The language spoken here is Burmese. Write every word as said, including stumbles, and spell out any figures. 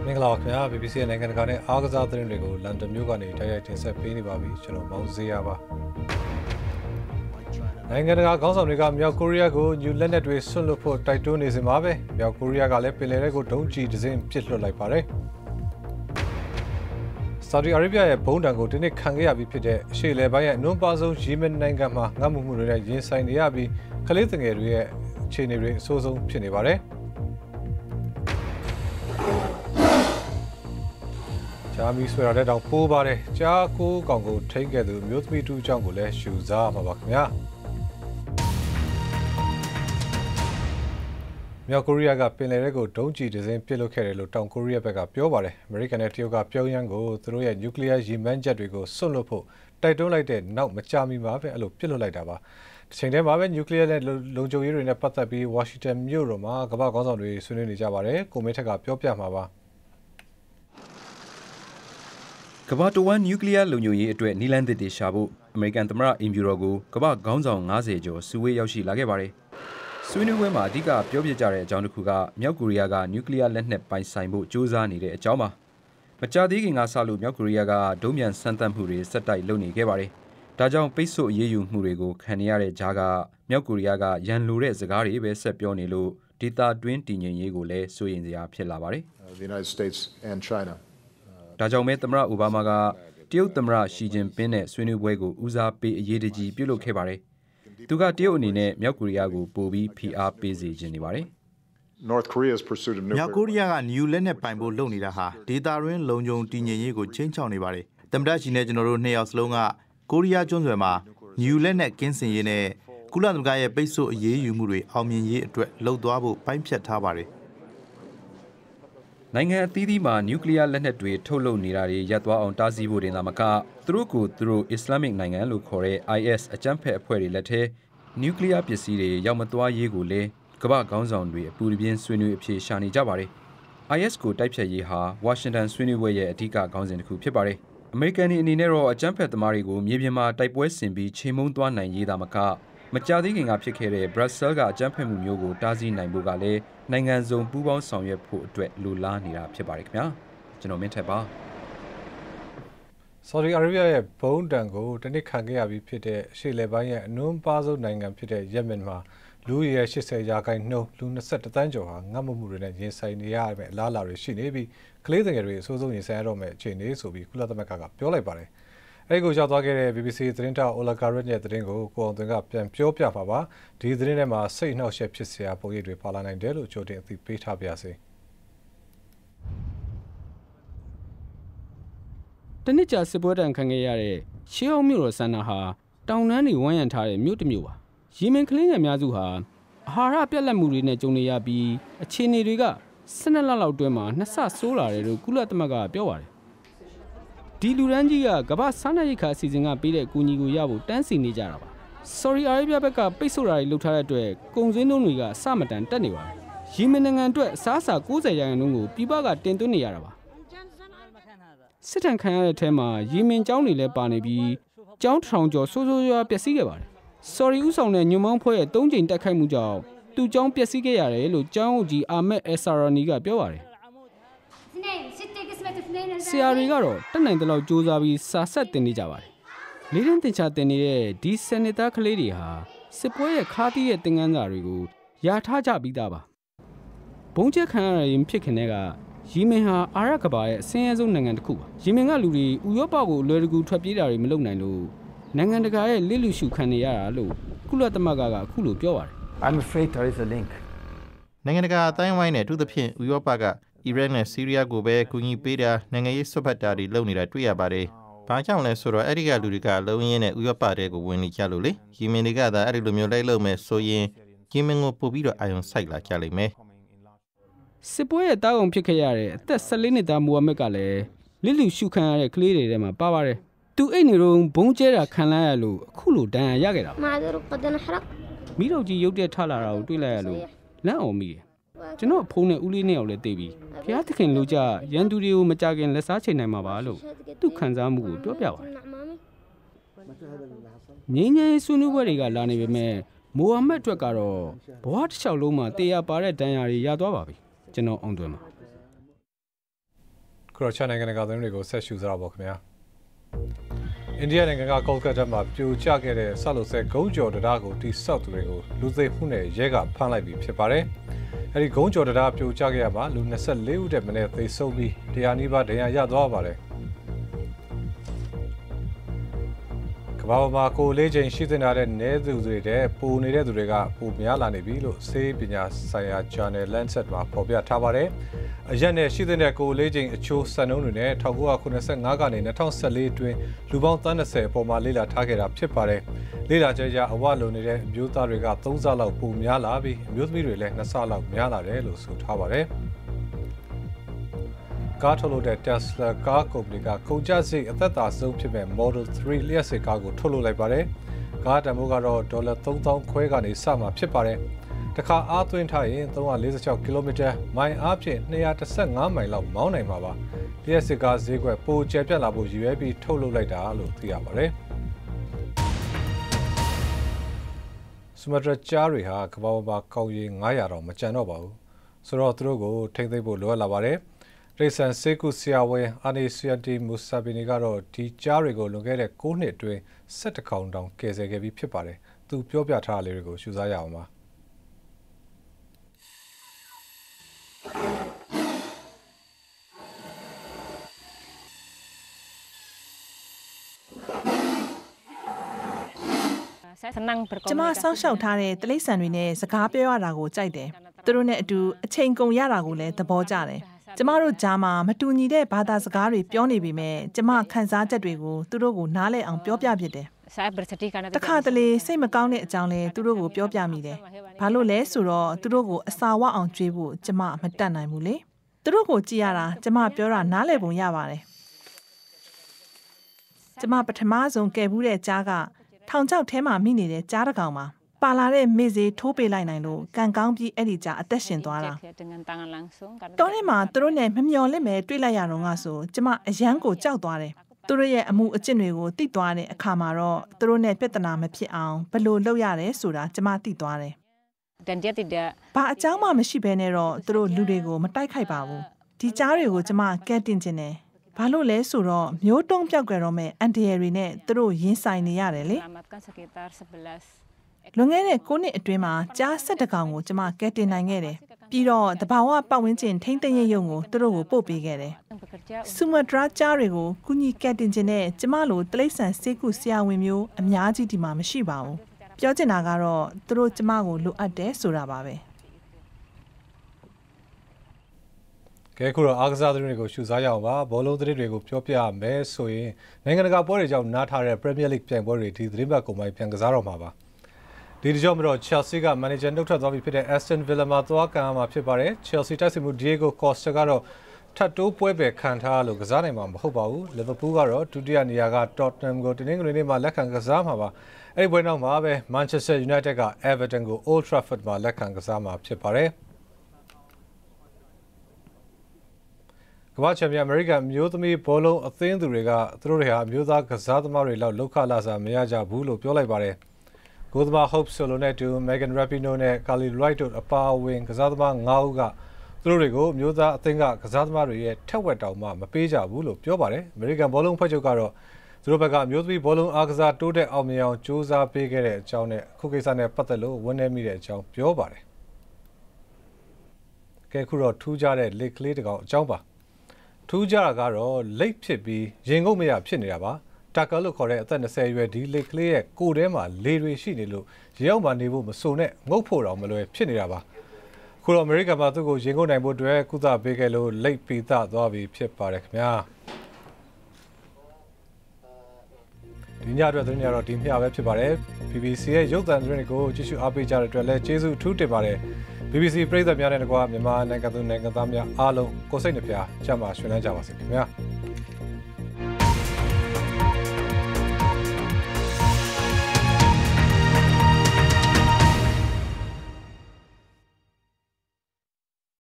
မင်္ဂလာပါခင်ဗျာ B B C နိုင်ငံတကာနဲ့အားကစားသတင်းတွေကိုလန်ဒန်မြို့ကနေတိုက်ရိုက်တင်ဆက်ပေးနေပါပြီကျွန်တော်မောင်စေးရပါနိုင်ငံတကာခေါင်းဆောင်တွေကမြောက်ကိုရီးယားကိုညူလက်နက်တွေဆွတ်လွတ်ဖို့တိုက်တွန်းနေစမှာပဲမြောက်ကိုရီးယားကလည်းပင်လယ်ထဲကိုဒုံးကျည်တစ်စင်းပစ်လွှတ်လိုက်ပါတယ်ဆော်ဒီအာရေဗျရဲ့ဘုံတံကိုဒီနေ့ခံခဲ့ရပြီးဖြစ်တဲ့အရှေ့အလယ်ပိုင်းရဲ့အနွမ်းပါဆုံးယီမင်နိုင်ငံမှာငတ်မှုမှုတွေနဲ့ရင်ဆိုင်နေရပြီးကလေးငယ်တွေရဲ့အခြေအနေတွေအဆိုးဆုံးဖြစ်နေပါတယ်ဂျာမီဆွေရတဲ့တောင်ပိုးပါတယ်ကြားကိုကောင်ကိုထိန်းခဲ့သူမျိုးသမီးတူအကြောင်းကိုလည်းရှူစားပါပါခင်ဗျာမြောက်ကိုရီးယားကပင်လယ်ထဲကိုဒုံးကျည်တစ်စင်းပစ်လွှတ်ခဲ့တယ်လို့တောင်ကိုရီးယားဘက်ကပြောပါတယ်အမေရိကန်နဲ့တရုတ်ကပြုံးရမ်းကိုသူတို့ရဲ့နျူကလ িয়ার ရည်မှန်းချက်တွေကိုစွန့်လွတ်ဖို့တိုက်တွန်းလိုက်တဲ့နောက်မကြာမီမှာပဲအဲ့လိုပစ်လွှတ်လိုက်တာပါတစ်ချိန်တည်းမှာပဲနျူကလ িয়ার နဲ့လုံခြုံရေးတွေနဲ့ပတ်သက်ပြီးဝါရှင်တန်မြို့တော်မှာကမ္ဘာ့ခေါင်းဆောင်တွေဆွေးနွေးနေကြပါတယ်ကိုမေထက်ကပြောပြမှာပါကမ္ဘာတဝန်းနျူကလ িয়ার လုံခြုံရေးအတွက်နီလန်းသစ်တွေရှာဖို့အမေရိကန်သမ္မတအိမ်ဖြူတော်ကိုကမ္ဘာ့ခေါင်းဆောင်၅၀ကျော်စုဝေးရောက်ရှိလာခဲ့ပါတယ်ဆွေးနွေးပွဲမှာအဓိကပြောပြကြတဲ့အကြောင်းတစ်ခုကမြောက်ကိုရီးယားကနျူကလ িয়ার လက်နက်ပိုင်ဆိုင်ဖို့ကြိုးစားနေတဲ့အကြောင်းပါမကြာသေးခင်ကစလို့မြောက်ကိုရီးယားကဒုံးမြန်စမ်းသပ်မှုတွေစက်တိုက်လုပ်နေခဲ့ပါတယ်ဒါကြောင့်ပိတ်ဆို့အရေးယူမှုတွေကိုခံနေရတဲ့ကြားကမြောက်ကိုရီးယားကရန်လိုတဲ့စကားတွေပဲဆက်ပြောနေလို့ဒေသတွင်းတည်ငြိမ်ရေးကိုလည်းစိုးရိမ်စရာဖြစ်လာပါတယ် The United States and China ဒါကြောင့်ပဲသမ္မတအိုဘားမားကတရုတ်သမ္မတရှီကျင်ပင်းနဲ့ဆွေးနွေးပွဲကိုဦးစားပေးအရေးတကြီးပြုလုပ်ခဲ့ပါတယ်သူကတရုတ်အနေနဲ့မြောက်ကိုရီးယားကိုပိုပြီးဖိအားပေးစေချင်နေပါတယ် North Korea's pursuit of nuclear မြောက်ကိုရီးယားကနျူလက်နက်ပိုင်ဖို့လုပ်နေတာဟာဒေသတွင်းလုံခြုံတည်ငြိမ်ရေးကိုချိန်ချောက်နေပါတယ်သမ္မတရှီနဲ့ကျွန်တော်တို့နှစ်ယောက်စလုံးကကိုရီးယားကျွန်းဆွယ်မှာနျူလက်နက်ကင်းစင်ရေးနဲ့ကုလသမဂ္ဂရဲ့ပိတ်ဆို့အရေးယူမှုတွေအောင်မြင်ရေးအတွက်လှုပ်သွားဖို့ပိုင်းဖြတ်ထားပါတယ်နိုင်ငံအသီးသီးမှာနျူကလ িয়ার လက်နက်တွေထုတ်လုပ်နေတာတွေရပ်သွားအောင်တားဆီးဖို့တင်သာမကသူတို့ကိုသူတို့အစ္စလာမစ်နိုင်ငံလို့ခေါ်တဲ့ I S အကြမ်းဖက်အဖွဲ့တွေလက်ထဲနျူကလ িয়ার ပစ္စည်းတွေရောက်မသွားရေးကိုလည်းကမ္ဘာ့ခေါင်းဆောင်တွေအပူတပြင်းဆွေးနွေးအဖြေရှာနေကြပါတယ် I S ကိုတိုက်ဖြတ်ရေးဟာဝါရှင်တန်ဆွေးနွေးပွဲရဲ့အဓိကခေါင်းစဉ်တစ်ခုဖြစ်ပါတယ်အမေရိကန်အနေနဲ့တော့အကြမ်းဖက်သမားတွေကိုမြေပြင်မှာတိုက်ပွဲဆင်ပြီးချိန်မုံသွားနိုင်ရေးသာမကမကြာသေးခင်ကဖြစ်ခဲ့တဲ့ Brussels ကအကြမ်းဖက်မှုမျိုးကိုတားဆီးနိုင်ဖို့ကလည်းနိုင်ငံစုံပူးပေါင်းဆောင်ရွက်ဖို့အတွက်လိုလားနေတာဖြစ်ပါတယ်ခင်ဗျာကျွန်တော်မင်းထက်ပါဆော်ဒီအာရေဗျရဲ့ဘုံတံကိုတနစ်ခံခဲ့ရပြီးဖြစ်တဲ့အရှေ့လယ်ပိုင်းရဲ့အနွမ်းပါဆုံးနိုင်ငံဖြစ်တဲ့ယက်မင်မှာလူရဲ၈၀ရာခိုင်နှုန်းလူ၂၁တန်းကျော်ဟာငတ်မမှုတွေနဲ့ရင်ဆိုင်နေရမယ့်အလားအလာတွေရှိနေပြီးကလေးငယ်တွေအဆိုးဆုံးရင်ဆိုင်ရတော့မယ့်အခြေအနေဆိုပြီးကုလသမဂ္ဂကပြောလိုက်ပါတယ်အဲ့ကိုရောက်သွားခဲ့တဲ့ B B C သတင်းတောက် Ola Garrett ရဲ့သတင်းကိုကိုအောင်သွင်ကပြန်ပြောပြပါပါဒီသတင်းထဲမှာစိတ်နှောက်ယှက်ဖြစ်စရာပုံရိပ်တွေပါလာနိုင်တယ်လို့ကြိုတင်အသိပေးထားပါရစေတနစ်ကြာစစ်ပွဲတံခံခဲ့ရတဲ့ရှေးဟောင်းမြို့တော်ဆန်နာဟာတောင်တန်းတွေဝန်းရံထားတဲ့မြို့တစ်မြို့ပါယီမင်ကလေးငယ်များစုဟာအာဟာရပြတ်လတ်မှုတွေနဲ့ကြုံနေရပြီးအခြေအနေတွေက၁၂လလောက်အတွင်းမှာနှစ်ဆဆိုးလာတယ်လို့ကုလသမဂ္ဂကပြောပါတယ်ဒီလူရန်ကြီးကကမ္ဘာစားနပ်ရိက္ခာအစီအစဉ်ကပေးတဲ့အကူအညီကိုရဖို့တန်းစီနေကြတာပါဆော်ဒီအာရေဗျဘက်ကပိတ်ဆို့တာတွေလုပ်ထားတဲ့အတွက်ကုန်စည်နှုန်းတွေကအဆမတန်တက်နေပါတယ်ယီမင်နိုင်ငံအတွက်အစားအစာ၉၀ရာခိုင်နှုန်းကိုပြည်ပကတင်သွင်းနေရတာပါစစ်တမ်းခံရတဲ့အထဲမှာယီမင်ကျောင်းတွေလည်းပါနေပြီးကျောင်းထောင်ကျော်ဆိုးဆိုးရွားပျက်စီးခဲ့ပါတယ်ဆော်ဒီဥဆောင်တဲ့ညွန့်မောင်းဖွဲ့ရဲ့သုံးကြိမ်တက်ခိုက်မှုကြောင့်သူ့ကျောင်းပျက်စီးခဲ့ရတယ်လို့ကျောင်းအုပ်ကြီးအာမက်အယ်ဆာရာနီကပြောပါတယ်ဆရာတွေကတော့တက်နိုင်တဲ့လောက်စူးစမ်းပြီးစာဆက်တင်နေကြပါတယ်လေးတန်းတင်ချတင်နေတဲ့ဒီစနေသားကလေးတွေဟာစစ်ပွဲရဲ့ခါးသီးရဲ့သင်ခန်းစာတွေကိုယာထားကြပြီးသားပါဘုံကျက်ခံရရင်ဖြစ်ခင်တဲ့ကယီမင်ဟာအာရပ်ကမ္ဘာရဲ့အဆင်းရဲဆုံးနိုင်ငံတစ်ခုပါယီမင်ကလူတွေဥရောပကိုအလွယ်တကူထွက်ပြေးတာတွေမလုပ်နိုင်လို့နိုင်ငံတကာရဲ့လစ်လူရှုခံနေရတာလို့ကုလသမဂ္ဂကအခုလိုပြောပါတယ် I'm afraid there is a link နိုင်ငံတကာအတိုင်းဝိုင်းနဲ့အထူးသဖြင့်ဥရောပကအီရတ်နဲ့ဆီးရီးယားကိုပဲကူညီပေးတာနိုင်ငံရေးဆွတ်ဖက်တာတွေလုပ်နေတာတွေ့ရပါတယ်။ဘာကြောင့်လဲဆိုတော့အဲ့ဒီကလူတွေကလုံရင်းနဲ့ဥရောပတွေကိုဝင်နေကြလို့လေယီမင်တွေကသာအဲ့ဒီလိုမျိုးလိုက်လုပ်မယ်ဆိုရင်ယီမင်ကိုပို့ပြီးတော့အာရုံစိုက်လာကြလိမ့်မယ်။စစ်ပွဲရဲ့တာဝန်ဖြစ်ခဲ့ရတဲ့အသက်၁၄နှစ်သားမိုဟာမက်ကလည်းလစ်လူရှုခံရတဲ့ကလေးတွေထဲမှာပါပါတယ်။သူအိတ်နေတော့ဘုံကျဲတာခံလိုက်ရလို့အခုလိုဒဏ်ရာရခဲ့တာပါ။မိတော့ကြီးရုတ်တက်ထလာတာကိုတွေ့လိုက်ရလို့လန့်အောင်မိတယ်။ကျွန်တော်ဖုန်းနဲ့ဦးလေးနှစ်ယောက်လည်းသိပြီးဖျားသခင်လူကြရန်သူတွေကိုမကြခင်လက်စားချိန်နိုင်မှာပါလို့သူခံစားမှုကိုပြောပြပါတယ်။ငင်းငယ်ဆွေးနွေးပွဲတွေကလာနေပေမဲ့မိုဟာမက်အတွက်ကတော့ဘဝတစ်လျှောက်လုံးမှာတေးရပါတဲ့ဒဏ်ရာတွေရသွားပါပြီ။ကျွန်တော်အောင်သွင်းပါခရိုချာနိုင်ငံကသတင်းတွေကိုဆက်ရှုစားပါခင်ဗျာအိန္ဒိယနိုင်ငံကကောလကတ္တာမှာပြိုကျခဲ့တဲ့ဆောက်လုပ်ဆဲဂုံးကျော်တရားကိုတိဆောက်သူတွေကိုလူသိမှုနဲ့ရဲကဖမ်းလိုက်ပြီးဖြစ်ပါတယ်အဲဒီဂုံးကျော်တရားပြိုကျခဲ့ရမှာလူ၂၄ဦးတက်မနဲ့သေဆုံးပြီးတရားနီးပါးဒဏ်ရာရသွားပါတယ်ဘာမှာကိုလေးချိန်ရှိတင်တဲ့နဲသူတွေတဲ့ပိုနေတဲ့သူတွေကပိုများလာနေပြီလို့ဆေးပညာဆိုင်ရာ Journal Lancet မှာဖော်ပြထားပါတယ်။အရက်နဲ့ရှိတဲ့ကိုလေးချိန်အချိုးစံနှုန်းတွေနဲ့၁၉၇၅ကနေ၂၀၁၄အတွင်းလူပေါင်းသန်း၂၀အပေါ်မှာလေ့လာထားခဲ့တာဖြစ်ပါတယ်။လေ့လာချက်အရအဝလုံနေတဲ့အမျိုးသားတွေက၃ဆလောက်ပိုများလာပြီးအမျိုးသမီးတွေလည်း၂ဆလောက်များလာတယ်လို့ဆိုထားပါတယ်။ကားထုတ်လုပ်တဲ့ Tesla ကားကုမ္ပဏီကကုန်ကျစရိတ်အသက်သာဆုံးဖြစ်မဲ့ Model 3 လျှပ်စစ်ကားကိုထုတ်လုပ်လိုက်ပါတယ်။ကားတန်ဖိုးကတော့ဒေါ်လာသုံးသောင်းခွဲကနေစမှာဖြစ်ပါတယ်။တခါအားသွင်းထားရင်၃၄၆ကီလိုမီတာမိုင်အားဖြင့်၂၁၅မိုင်လောက်မောင်းနိုင်မှာပါ။လျှပ်စစ်ကားဈေးကွက်ပိုကျယ်ပြန့်လာဖို့ရည်ရွယ်ပြီးထုတ်လုပ်လိုက်တာလို့သိရပါတယ်။ဆူမာတရာကြားတွေဟာကမ္ဘာပေါ်ကောင်းရင်၅၀၀တောင်မကျန်တော့ပါဘူး။ဆိုတော့သူတို့ကိုထိမ့်သိမ့်ဖို့လိုအပ်လာပါတယ်။ရိဆန်စေကုဆီယာဝဲအာနီဆီယန်တီမူဆာဘီနီကတော့ဒီကြားတွေကိုလွန်ခဲ့တဲ့၉နှစ်အတွင်း၁၁ခေါင်တောင်ကယ်ဆယ်ခဲ့ပြီးဖြစ်ပါတယ်။သူပြောပြထားတဲ့လေးတွေကိုရှုစားရအောင်ပါ။ကျမစောင့်ရှောက်ထားတဲ့တိရစ္ဆာန်တွေနဲ့စကားပြောရတာကိုကြိုက်တယ်။သူတို့နဲ့အတူအချိန်ကုန်ရတာကိုလည်းသဘောကျတယ်။ကျမတို့ကြားမှာမတူညီတဲ့ဘာသာစကားတွေပြောနေပေမဲ့ကျမခန်းစားချက်တွေကိုသူတို့ကိုနားလည်အောင်ပြောပြဖြစ်တယ်။တခါတလေစိတ်မကောင်းတဲ့အကြောင်းလဲသူတို့ကိုပြောပြမိတယ်။ဘာလို့လဲဆိုတော့သူတို့ကိုအစာဝအောင်ကြွေးဖို့ကျမမတတ်နိုင်ဘူးလေ။သူတို့ကိုကြည့်ရတာကျမပြောတာနားလည်ပုံရပါတယ်။ကျမပထမဆုံးကယ်ဘူးတဲ့ကြားကထောင်ချောက်ထဲမှာမိနေတဲ့ကြားတစ်ကောင်ပါပါလာတဲ့မေ့စေးထိုးပေးလိုက်နိုင်လို့ကန်ကောင်းပြီးအဲ့ဒီကြားအသက်ရှင်သွားတာတောထဲမှာသူတို့နဲ့မမျော်လင့်ပဲတွေ့လိုက်ရတော့ငါဆိုကျမအယမ်းကိုကြောက်သွားတယ်သူတို့ရဲ့အမှုအကျင့်တွေကိုသိသွားတဲ့အခါမှာတော့သူတို့နဲ့ပြဿနာမဖြစ်အောင်ဘယ်လိုလုပ်ရတယ်ဆိုတာကျမသိသွားတယ်ဘာအကြောင်းမှမရှိဘဲနဲ့တော့သူတို့လူတွေကိုမတိုက်ခိုက်ပါဘူးဒီကြားတွေကိုကျမကဲတင်ခြင်းတယ်ဘာလို့လဲဆိုတော့မျိုးတုံးပြောက်ကြတော့မဲ့အန်တီရယ်တွေနဲ့သူတို့ရင်ဆိုင်နေရတယ်လေလွန်ခဲ့တဲ့၉နှစ်အတွင်းမှာကြား၁၁ကောင်ကိုကျမကဲတင်နိုင်ခဲ့တယ်ပြီးတော့တဘာဝပတ်ဝန်းကျင်ထိမ့်သိမ်းရေးရုံကိုသူတို့ကိုပို့ပေးခဲ့တယ်ဆူမာတရာကြားတွေကိုကုညီကဲတင်ခြင်းနဲ့ကျမလိုတိရစ္ဆာန်စေကုဆရာဝန်မျိုးအများကြီးဒီမှာမရှိပါဘူးပြောချင်တာကတော့သူတို့ကျမကိုလိုအပ်တယ်ဆိုတာပါပဲကဲခုတော့အားကစားသတင်းတွေကိုရှုစားရအောင်ပါဘောလုံးသတင်းတွေကိုပြောပြရမယ်ဆိုရင်နိုင်ငံတကာပွဲတွေကြောင့်နားထားတဲ့ Premier League ပြိုင်ပွဲတွေဒီသတင်းပတ်ကုန်ပိုင်းပြန်ကစားတော့မှာပါဒီကြောင့်မတော့ Chelsea က manager နှုတ်ထွက်သွားပြီဖြစ်တဲ့ Aston Villa မှာသွားကန်မှာဖြစ်ပါတယ် Chelsea တိုက်စစ်မှု Diego Costa ကတော့ထပ်တိုးပွဲပဲခံထားလို့ကစားနိုင်မှာမဟုတ်ပါဘူး Liverpool ကတော့ဒုတိယနေရာက Tottenham ကိုတင်းငွေနေ့မှာလက်ခံကစားမှာပါအဲ့ဒီပွဲနောက်မှာပဲ Manchester United က Everton ကို Old Trafford မှာလက်ခံကစားမှာဖြစ်ပါတယ်ကမ္ဘာ့ချန်ပီယံအမေရိကန်မျိုးသမီးဘောလုံးအသင်းသူတွေကသူတို့တွေဟာအမျိုးသားကစားသမားတွေလောက်လောက်ခလာစားမရကြဘူးလို့ပြောလိုက်ပါတယ်။ကိုသမား Hope Solo နဲ့တူ Megan Rapinoe နဲ့ Carly Wright တို့အပါအဝင်ကစားသမား၅ဦးကသူတို့တွေကိုအမျိုးသားအသင်းကကစားသမားတွေရဲ့ထက်ဝက်တောင်မှမပေးကြဘူးလို့ပြောပါတယ်။အမေရိကန်ဘောလုံးဖွဲ့ချုပ်ကတော့သူတို့ဘက်ကအမျိုးသမီးဘောလုံးအားကစားတိုးတက်အောင်မြင်အောင်စ조사ပေးခဲ့တဲ့အကြောင်းနဲ့အခုကိစ္စနဲ့ပတ်သက်လို့ဝန်내မိတဲ့အကြောင်းပြောပါတယ်။ကဲခုတော့ထူးခြားတဲ့လက်ကလေးတစ်ကောင်အကြောင်းပါထူးခြားတာကတော့လိတ်ဖြစ်ပြီးရင်ငုတ်မရဖြစ်နေတာပါတာကာလို့ခေါ်တဲ့အသက်၂၀အရွယ်ဒီလက်ကလေးရဲ့ကိုယ်ထဲမှာလေတွေရှိနေလို့ရေအောင်မှနေဖို့မစုံနဲ့ငုတ်ဖို့တော့မလွယ်ဖြစ်နေတာပါခုတော့အမေရိကန်မှာသူ့ကိုရင်ငုတ်နိုင်ဖို့အတွက်ကုသပေးခဲ့လို့လိတ်ပီသသွားပြီဖြစ်ပါတယ်ခင်ဗျာဒီညအတွက်သတင်းရတော့ဒီမျှပဲဖြစ်ပါတယ် B B C ရဲ့ရုပ်သံသတင်းတွေကိုကြည့်ရှုအားပေးကြတဲ့အတွက်လည်းကျေးဇူးအထူးတင်ပါတယ်B B C ပရိသတ်များနဲ့တကွာမြန်မာနိုင်ငံသူနိုင်ငံသားများအားလုံးကိုစိတ်နှပြချမ်းသာရွှင်လန်းကြပါစေခင်ဗျာ